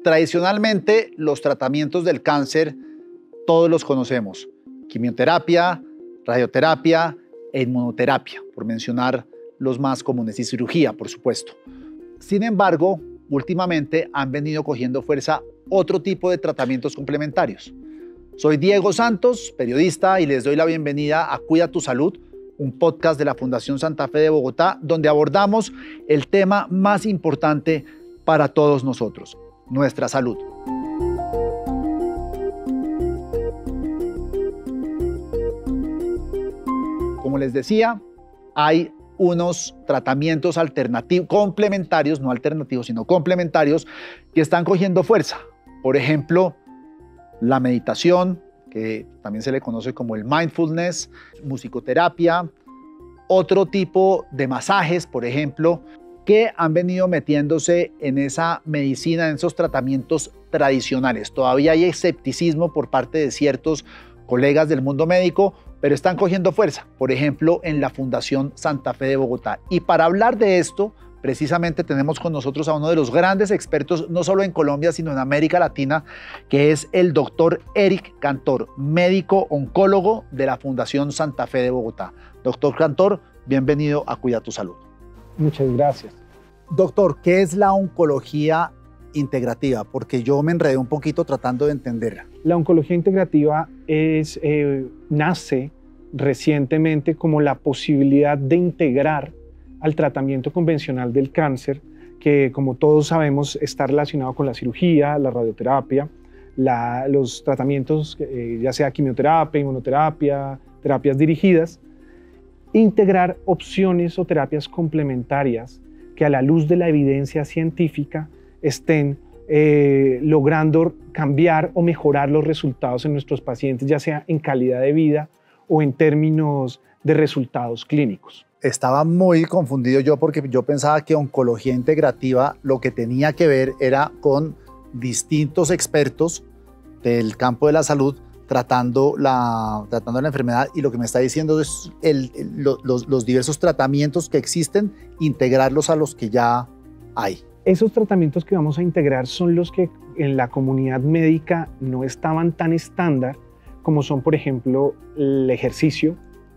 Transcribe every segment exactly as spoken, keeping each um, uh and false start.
Tradicionalmente, los tratamientos del cáncer todos los conocemos. Quimioterapia, radioterapia e inmunoterapia, por mencionar los más comunes, y cirugía, por supuesto. Sin embargo, últimamente han venido cogiendo fuerza otro tipo de tratamientos complementarios. Soy Diego Santos, periodista, y les doy la bienvenida a Cuida tu Salud, un podcast de la Fundación Santa Fe de Bogotá, donde abordamos el tema más importante para todos nosotros, nuestra salud. Como les decía, hay unos tratamientos alternativos, complementarios, no alternativos, sino complementarios, que están cogiendo fuerza. Por ejemplo, la meditación, que también se le conoce como el mindfulness, musicoterapia, otro tipo de masajes, por ejemplo, que han venido metiéndose en esa medicina, en esos tratamientos tradicionales. Todavía hay escepticismo por parte de ciertos colegas del mundo médico, pero están cogiendo fuerza, por ejemplo, en la Fundación Santa Fe de Bogotá. Y para hablar de esto, precisamente tenemos con nosotros a uno de los grandes expertos, no solo en Colombia, sino en América Latina, que es el doctor Eric Cantor, médico oncólogo de la Fundación Santa Fe de Bogotá. Doctor Cantor, bienvenido a Cuida tu Salud. Muchas gracias. Doctor, ¿qué es la oncología integrativa? Porque yo me enredé un poquito tratando de entenderla. La oncología integrativa es, eh, nace recientemente como la posibilidad de integrar al tratamiento convencional del cáncer, que como todos sabemos está relacionado con la cirugía, la radioterapia, la, los tratamientos, eh, ya sea quimioterapia, inmunoterapia, terapias dirigidas, integrar opciones o terapias complementarias que a la luz de la evidencia científica estén eh, logrando cambiar o mejorar los resultados en nuestros pacientes, ya sea en calidad de vida o en términos de resultados clínicos. Estaba muy confundido yo porque yo pensaba que oncología integrativa lo que tenía que ver era con distintos expertos del campo de la salud tratando la, tratando la enfermedad, y lo que me está diciendo es el, el, los, los diversos tratamientos que existen, integrarlos a los que ya hay. Esos tratamientos que vamos a integrar son los que en la comunidad médica no estaban tan estándar, como son, por ejemplo, el ejercicio,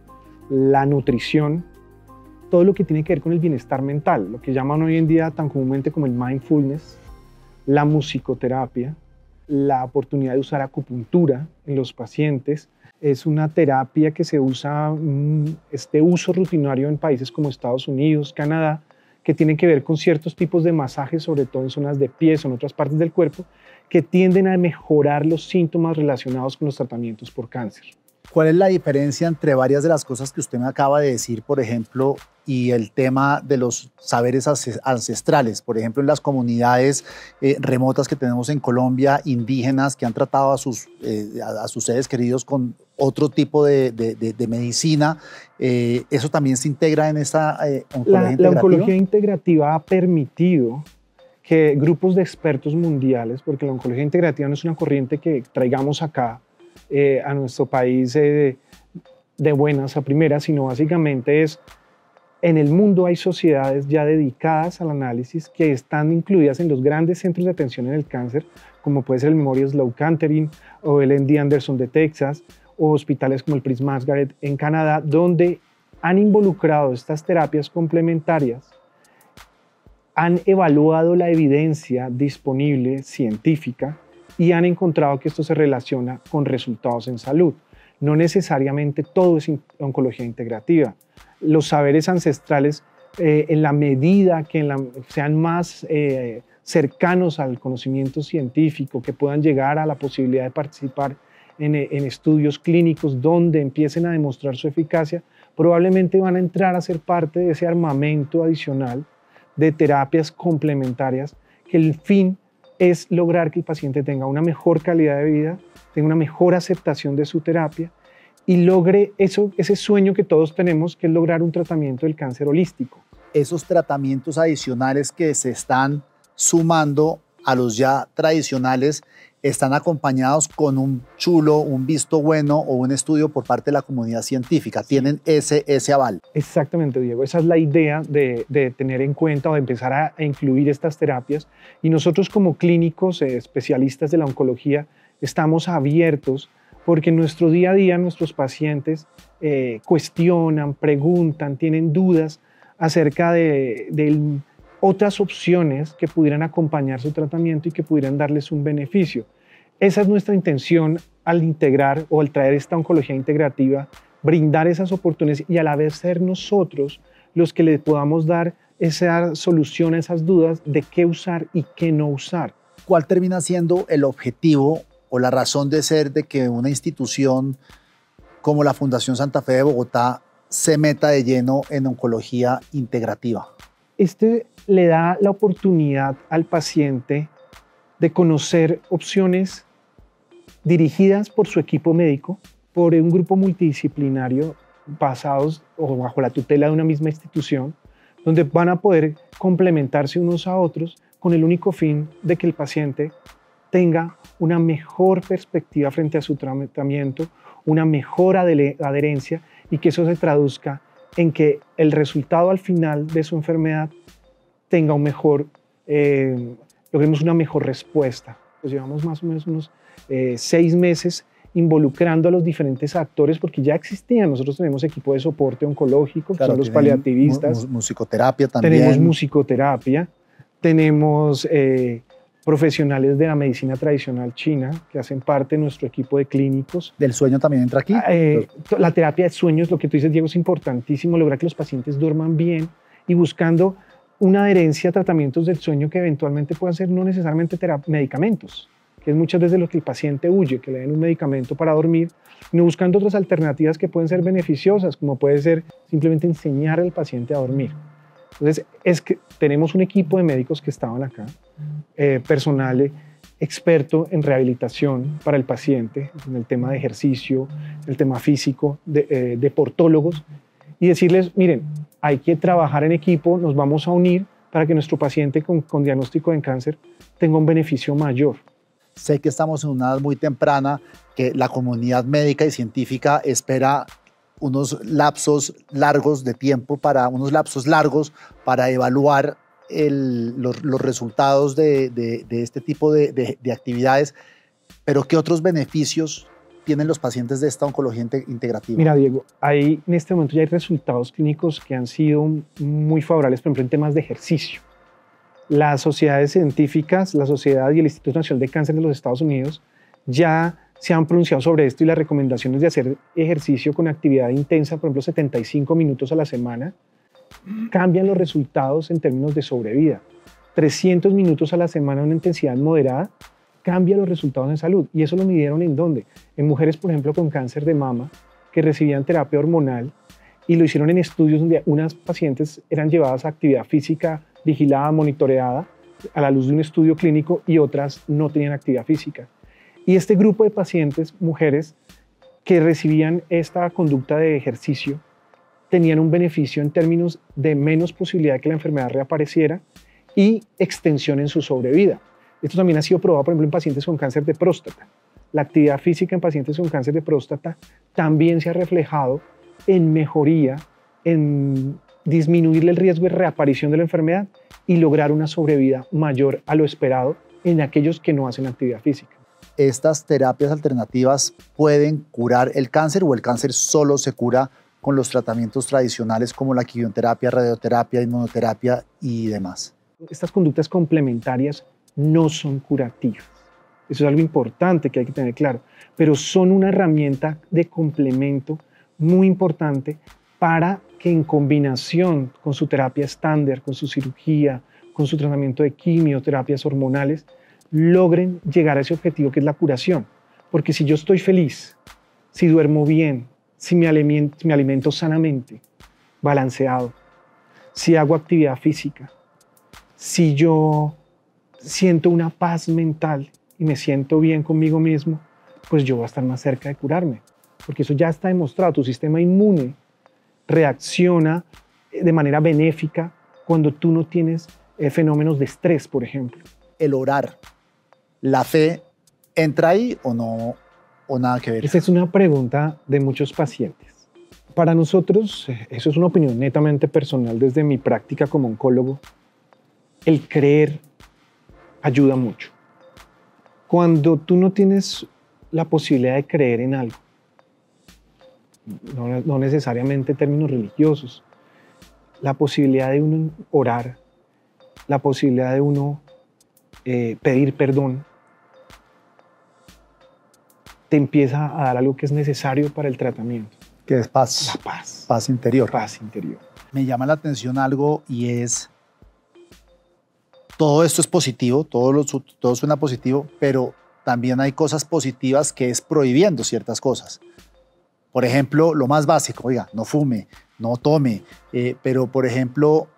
la nutrición, todo lo que tiene que ver con el bienestar mental, lo que llaman hoy en día tan comúnmente como el mindfulness, la musicoterapia, la oportunidad de usar acupuntura en los pacientes. Es una terapia que se usa, este uso rutinario en países como Estados Unidos, Canadá, que tienen que ver con ciertos tipos de masajes, sobre todo en zonas de pies o en otras partes del cuerpo, que tienden a mejorar los síntomas relacionados con los tratamientos por cáncer. ¿Cuál es la diferencia entre varias de las cosas que usted me acaba de decir, por ejemplo, y el tema de los saberes ancestrales? Por ejemplo, en las comunidades eh, remotas que tenemos en Colombia, indígenas que han tratado a sus, eh, a, a sus seres queridos con otro tipo de, de, de, de medicina, eh, ¿eso también se integra en esta eh, oncología la, integrativa? La oncología integrativa ha permitido que grupos de expertos mundiales, porque la oncología integrativa no es una corriente que traigamos acá, Eh, a nuestro país eh, de buenas a primeras, sino básicamente es, en el mundo hay sociedades ya dedicadas al análisis que están incluidas en los grandes centros de atención en el cáncer, como puede ser el Memorial Sloan Kettering o el M D Anderson de Texas, o hospitales como el Prince Margaret en Canadá, donde han involucrado estas terapias complementarias, han evaluado la evidencia disponible científica y han encontrado que esto se relaciona con resultados en salud. No necesariamente todo es oncología integrativa. Los saberes ancestrales, eh, en la medida que en la, sean más eh, cercanos al conocimiento científico, que puedan llegar a la posibilidad de participar en, en estudios clínicos donde empiecen a demostrar su eficacia, probablemente van a entrar a ser parte de ese armamento adicional de terapias complementarias, que el fin es lograr que el paciente tenga una mejor calidad de vida, tenga una mejor aceptación de su terapia y logre eso, ese sueño que todos tenemos, que es lograr un tratamiento del cáncer holístico. Esos tratamientos adicionales que se están sumando a los ya tradicionales, están acompañados con un chulo, un visto bueno o un estudio por parte de la comunidad científica. Tienen ese, ese aval. Exactamente, Diego. Esa es la idea de, de tener en cuenta o de empezar a, a incluir estas terapias. Y nosotros como clínicos, eh, especialistas de la oncología, estamos abiertos porque en nuestro día a día nuestros pacientes eh, cuestionan, preguntan, tienen dudas acerca de, de otras opciones que pudieran acompañar su tratamiento y que pudieran darles un beneficio. Esa es nuestra intención al integrar o al traer esta oncología integrativa, brindar esas oportunidades y a la vez ser nosotros los que le podamos dar esa solución a esas dudas de qué usar y qué no usar. ¿Cuál termina siendo el objetivo o la razón de ser de que una institución como la Fundación Santa Fe de Bogotá se meta de lleno en oncología integrativa? Este le da la oportunidad al paciente de conocer opciones dirigidas por su equipo médico, por un grupo multidisciplinario basados o bajo la tutela de una misma institución, donde van a poder complementarse unos a otros con el único fin de que el paciente tenga una mejor perspectiva frente a su tratamiento, una mejor adherencia y que eso se traduzca en que el resultado al final de su enfermedad tenga un mejor, eh, logremos una mejor respuesta. Pues llevamos más o menos unos eh, seis meses involucrando a los diferentes actores porque ya existían. Nosotros tenemos equipo de soporte oncológico, claro, son los paliativistas. Mu musicoterapia también. Tenemos musicoterapia, tenemos eh, profesionales de la medicina tradicional china que hacen parte de nuestro equipo de clínicos. ¿Del sueño también entra aquí? Eh, la terapia de sueño es lo que tú dices, Diego, es importantísimo, lograr que los pacientes duerman bien y buscando una adherencia a tratamientos del sueño que eventualmente puedan ser no necesariamente medicamentos, que es muchas veces lo que el paciente huye, que le den un medicamento para dormir, sino buscando otras alternativas que pueden ser beneficiosas, como puede ser simplemente enseñar al paciente a dormir. Entonces, es que tenemos un equipo de médicos que estaban acá, eh, personal experto en rehabilitación para el paciente, en el tema de ejercicio, el tema físico, de, eh, deportólogos, y decirles, miren, hay que trabajar en equipo, nos vamos a unir para que nuestro paciente con, con diagnóstico de cáncer tenga un beneficio mayor. Sé que estamos en una edad muy temprana, que la comunidad médica y científica espera unos lapsos largos de tiempo, para, unos lapsos largos para evaluar el, los, los resultados de, de, de este tipo de, de, de actividades, pero ¿qué otros beneficios tienen los pacientes de esta oncología integrativa? Mira, Diego, hay, en este momento ya hay resultados clínicos que han sido muy favorables, por ejemplo, en temas de ejercicio. Las sociedades científicas, la Sociedad y el Instituto Nacional de Cáncer de los Estados Unidos ya se han pronunciado sobre esto y las recomendaciones de hacer ejercicio con actividad intensa, por ejemplo, setenta y cinco minutos a la semana, cambian los resultados en términos de sobrevida. trescientos minutos a la semana, una intensidad moderada, cambia los resultados en salud. ¿Y eso lo midieron en dónde? En mujeres, por ejemplo, con cáncer de mama, que recibían terapia hormonal, y lo hicieron en estudios donde unas pacientes eran llevadas a actividad física vigilada, monitoreada, a la luz de un estudio clínico, y otras no tenían actividad física. Y este grupo de pacientes, mujeres, que recibían esta conducta de ejercicio, tenían un beneficio en términos de menos posibilidad de que la enfermedad reapareciera y extensión en su sobrevida. Esto también ha sido probado, por ejemplo, en pacientes con cáncer de próstata. La actividad física en pacientes con cáncer de próstata también se ha reflejado en mejoría, en disminuir el riesgo de reaparición de la enfermedad y lograr una sobrevida mayor a lo esperado en aquellos que no hacen actividad física. ¿Estas terapias alternativas pueden curar el cáncer o el cáncer solo se cura con los tratamientos tradicionales como la quimioterapia, radioterapia, inmunoterapia y demás? Estas conductas complementarias no son curativas. Eso es algo importante que hay que tener claro, pero son una herramienta de complemento muy importante para que en combinación con su terapia estándar, con su cirugía, con su tratamiento de quimioterapias hormonales, logren llegar a ese objetivo que es la curación. Porque si yo estoy feliz, si duermo bien, si me alimento, me alimento sanamente, balanceado, si hago actividad física, si yo siento una paz mental y me siento bien conmigo mismo, pues yo voy a estar más cerca de curarme. Porque eso ya está demostrado, tu sistema inmune reacciona de manera benéfica cuando tú no tienes eh, fenómenos de estrés, por ejemplo. El orar, la fe ¿Entra ahí o no, o nada que ver? Esa es una pregunta de muchos pacientes. Para nosotros, eso es una opinión netamente personal desde mi práctica como oncólogo, el creer ayuda mucho. Cuando tú no tienes la posibilidad de creer en algo, no, no necesariamente en términos religiosos, la posibilidad de uno orar, la posibilidad de uno eh, pedir perdón, te empieza a dar algo que es necesario para el tratamiento. Que es paz. La paz. Paz interior. Paz interior. Me llama la atención algo y es, todo esto es positivo, todo, lo, todo suena positivo, pero también hay cosas positivas que es prohibiendo ciertas cosas. Por ejemplo, lo más básico, oiga, no fume, no tome, eh, pero por ejemplo,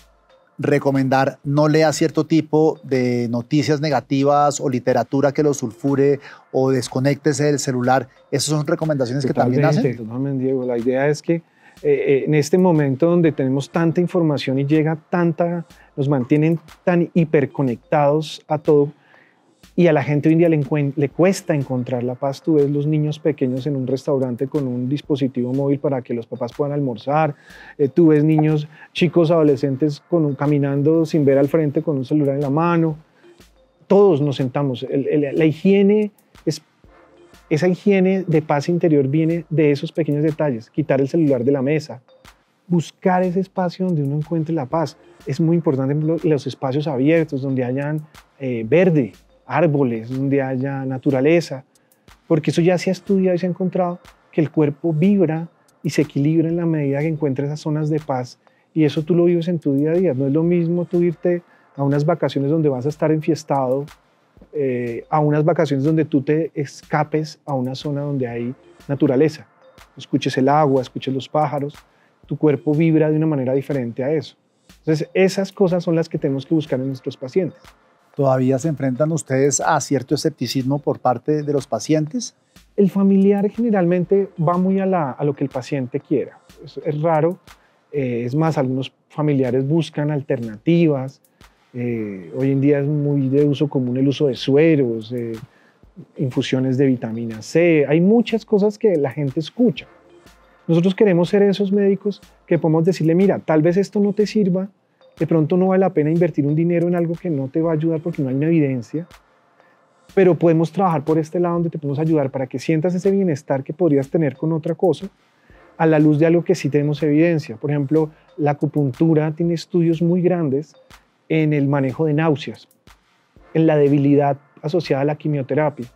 recomendar no lea cierto tipo de noticias negativas o literatura que lo sulfure o desconéctese del celular. ¿Esas son recomendaciones Totalmente, que también hacen? Totalmente, Diego. La idea es que eh, eh, en este momento donde tenemos tanta información y llega tanta, nos mantienen tan hiperconectados a todo, y a la gente hoy en día le, le cuesta encontrar la paz. Tú ves los niños pequeños en un restaurante con un dispositivo móvil para que los papás puedan almorzar. Eh, tú ves niños, chicos, adolescentes con un, caminando sin ver al frente con un celular en la mano. Todos nos sentamos. El, el, la higiene, es, esa higiene de paz interior viene de esos pequeños detalles. Quitar el celular de la mesa. Buscar ese espacio donde uno encuentre la paz. Es muy importante los espacios abiertos, donde hayan eh, verde, árboles, donde haya naturaleza, porque eso ya se ha estudiado y se ha encontrado que el cuerpo vibra y se equilibra en la medida que encuentra esas zonas de paz, y eso tú lo vives en tu día a día. No es lo mismo tú irte a unas vacaciones donde vas a estar enfiestado, eh, a unas vacaciones donde tú te escapes a una zona donde hay naturaleza, escuches el agua, escuches los pájaros, tu cuerpo vibra de una manera diferente a eso. Entonces esas cosas son las que tenemos que buscar en nuestros pacientes. ¿Todavía se enfrentan ustedes a cierto escepticismo por parte de los pacientes? El familiar generalmente va muy a, la, a lo que el paciente quiera. Es, es raro, eh, es más, algunos familiares buscan alternativas. Eh, hoy en día es muy de uso común el uso de sueros, eh, infusiones de vitamina C. Hay muchas cosas que la gente escucha. Nosotros queremos ser esos médicos que podemos decirle, mira, tal vez esto no te sirva, de pronto no vale la pena invertir un dinero en algo que no te va a ayudar porque no hay una evidencia, pero podemos trabajar por este lado donde te podemos ayudar para que sientas ese bienestar que podrías tener con otra cosa a la luz de algo que sí tenemos evidencia. Por ejemplo, la acupuntura tiene estudios muy grandes en el manejo de náuseas, en la debilidad asociada a la quimioterapia.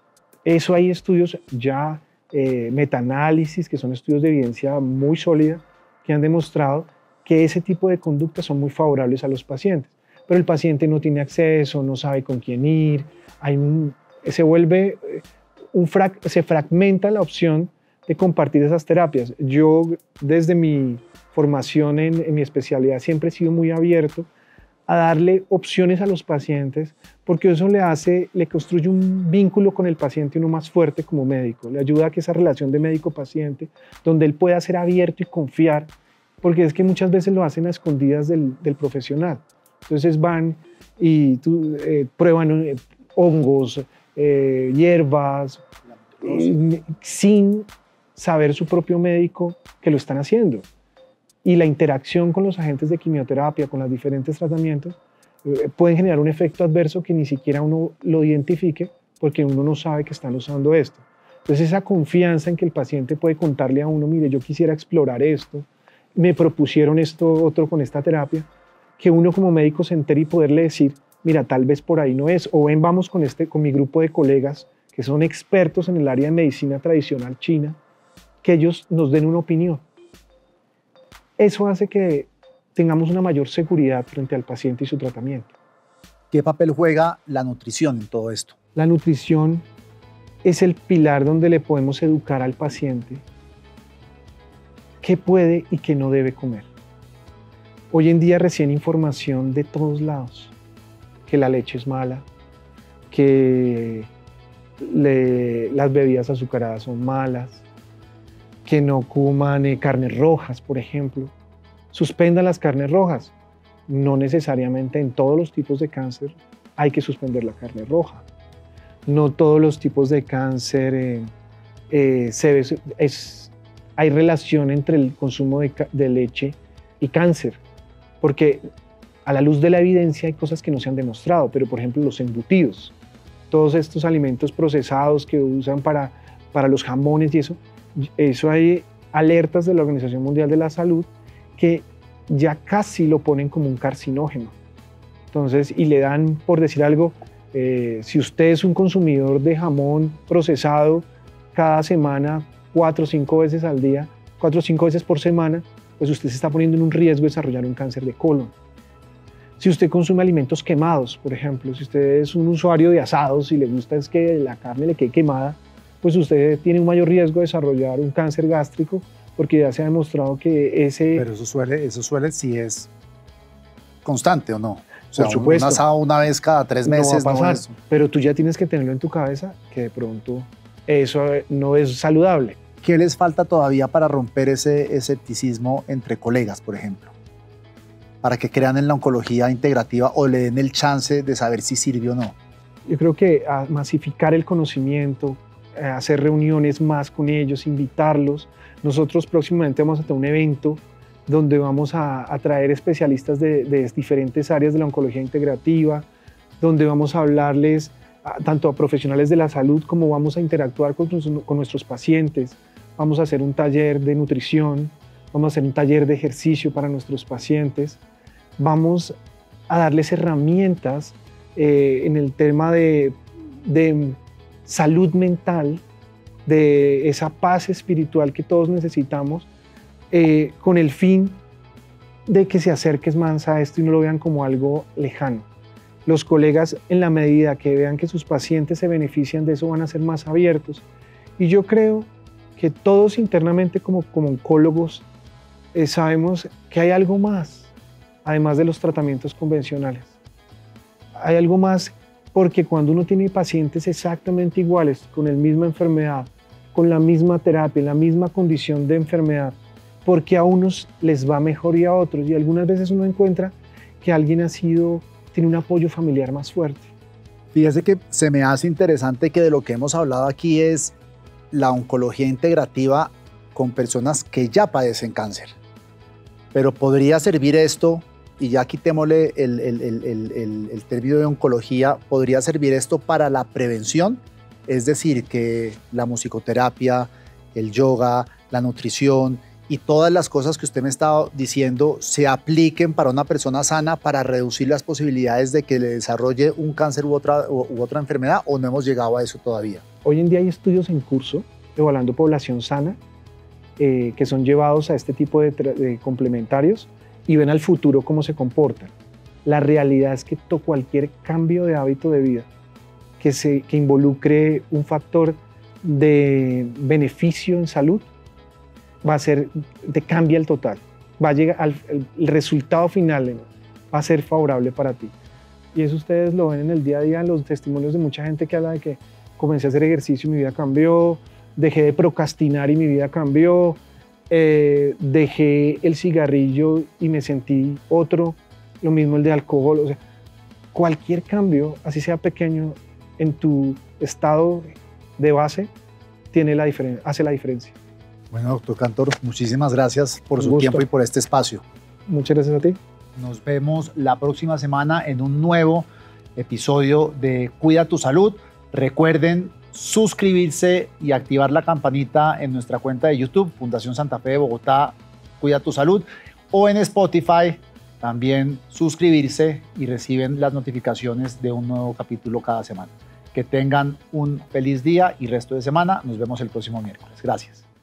Eso hay estudios ya, eh, metaanálisis, que son estudios de evidencia muy sólida, que han demostrado que ese tipo de conductas son muy favorables a los pacientes. Pero el paciente no tiene acceso, no sabe con quién ir, hay un, se vuelve, un frac, se fragmenta la opción de compartir esas terapias. Yo, desde mi formación en, en mi especialidad, siempre he sido muy abierto a darle opciones a los pacientes, porque eso le hace, le construye un vínculo con el paciente uno más fuerte como médico, le ayuda a que esa relación de médico-paciente, donde él pueda ser abierto y confiar, porque es que muchas veces lo hacen a escondidas del, del profesional. Entonces van y tú, eh, prueban eh, hongos, eh, hierbas, eh, sin saber su propio médico que lo están haciendo. Y la interacción con los agentes de quimioterapia, con los diferentes tratamientos, eh, pueden generar un efecto adverso que ni siquiera uno lo identifique porque uno no sabe que están usando esto. Entonces esa confianza en que el paciente puede contarle a uno, mire, yo quisiera explorar esto, me propusieron esto otro con esta terapia, que uno como médico se entere y poderle decir, mira, tal vez por ahí no es, o ven, vamos con, este, con mi grupo de colegas que son expertos en el área de medicina tradicional china, que ellos nos den una opinión. Eso hace que tengamos una mayor seguridad frente al paciente y su tratamiento. ¿Qué papel juega la nutrición en todo esto? La nutrición es el pilar donde le podemos educar al paciente qué puede y qué no debe comer. Hoy en día recién información de todos lados, que la leche es mala, que le, las bebidas azucaradas son malas, que no coman eh, carnes rojas, por ejemplo. Suspendan las carnes rojas. No necesariamente en todos los tipos de cáncer hay que suspender la carne roja. no todos los tipos de cáncer eh, eh, se ve, es, hay relación entre el consumo de, de leche y cáncer, porque a la luz de la evidencia hay cosas que no se han demostrado, pero por ejemplo los embutidos, todos estos alimentos procesados que usan para, para los jamones y eso, eso hay alertas de la Organización Mundial de la Salud que ya casi lo ponen como un carcinógeno. Entonces, y le dan, por decir algo, eh, si usted es un consumidor de jamón procesado cada semana, cuatro o cinco veces al día, cuatro o cinco veces por semana, pues usted se está poniendo en un riesgo de desarrollar un cáncer de colon. Si usted consume alimentos quemados, por ejemplo, si usted es un usuario de asados y le gusta es que la carne le quede quemada, pues usted tiene un mayor riesgo de desarrollar un cáncer gástrico, porque ya se ha demostrado que ese... Pero eso suele, eso suele si es constante o no. O sea, por supuesto. Un asado una vez cada tres meses. No va a pasar, no es... pero tú ya tienes que tenerlo en tu cabeza que de pronto eso no es saludable. ¿Qué les falta todavía para romper ese escepticismo entre colegas, por ejemplo? Para que crean en la oncología integrativa o le den el chance de saber si sirve o no. Yo creo que a masificar el conocimiento, a hacer reuniones más con ellos, invitarlos. Nosotros próximamente vamos a tener un evento donde vamos a, a traer especialistas de, de diferentes áreas de la oncología integrativa, donde vamos a hablarles a, tanto a profesionales de la salud como vamos a interactuar con, con nuestros pacientes. Vamos a hacer un taller de nutrición, vamos a hacer un taller de ejercicio para nuestros pacientes. Vamos a darles herramientas eh, en el tema de, de salud mental, de esa paz espiritual que todos necesitamos, eh, con el fin de que se acerques más a esto y no lo vean como algo lejano. Los colegas, en la medida que vean que sus pacientes se benefician de eso, van a ser más abiertos. Y yo creo que todos internamente como, como oncólogos eh, sabemos que hay algo más, además de los tratamientos convencionales. Hay algo más, porque cuando uno tiene pacientes exactamente iguales, con la misma enfermedad, con la misma terapia, la misma condición de enfermedad, porque a unos les va mejor y a otros, y algunas veces uno encuentra que alguien ha sido, tiene un apoyo familiar más fuerte. Fíjese que se me hace interesante que de lo que hemos hablado aquí es la oncología integrativa con personas que ya padecen cáncer. Pero podría servir esto, y ya quitémosle el, el, el, el, el, el término de oncología, podría servir esto para la prevención, es decir, que la musicoterapia, el yoga, la nutrición y todas las cosas que usted me estaba diciendo se apliquen para una persona sana para reducir las posibilidades de que le desarrolle un cáncer u otra, u, u otra enfermedad, o no hemos llegado a eso todavía. Hoy en día hay estudios en curso evaluando población sana eh, que son llevados a este tipo de, de complementarios y ven al futuro cómo se comportan. La realidad es que cualquier cambio de hábito de vida que, se, que involucre un factor de beneficio en salud va a ser, te cambia el total, va a llegar al el, el resultado final va a ser favorable para ti. Y eso ustedes lo ven en el día a día, en los testimonios de mucha gente que habla de que comencé a hacer ejercicio y mi vida cambió, dejé de procrastinar y mi vida cambió, eh, dejé el cigarrillo y me sentí otro, lo mismo el de alcohol. O sea, cualquier cambio, así sea pequeño, en tu estado de base, tiene la diferen- hace la diferencia. Bueno, doctor Cantor, muchísimas gracias por su Un gusto. tiempo y por este espacio. Muchas gracias a ti. Nos vemos la próxima semana en un nuevo episodio de Cuida tu Salud. Recuerden suscribirse y activar la campanita en nuestra cuenta de YouTube, Fundación Santa Fe de Bogotá, Cuida tu Salud, o en Spotify, también suscribirse y reciben las notificaciones de un nuevo capítulo cada semana. Que tengan un feliz día y resto de semana. Nos vemos el próximo miércoles. Gracias.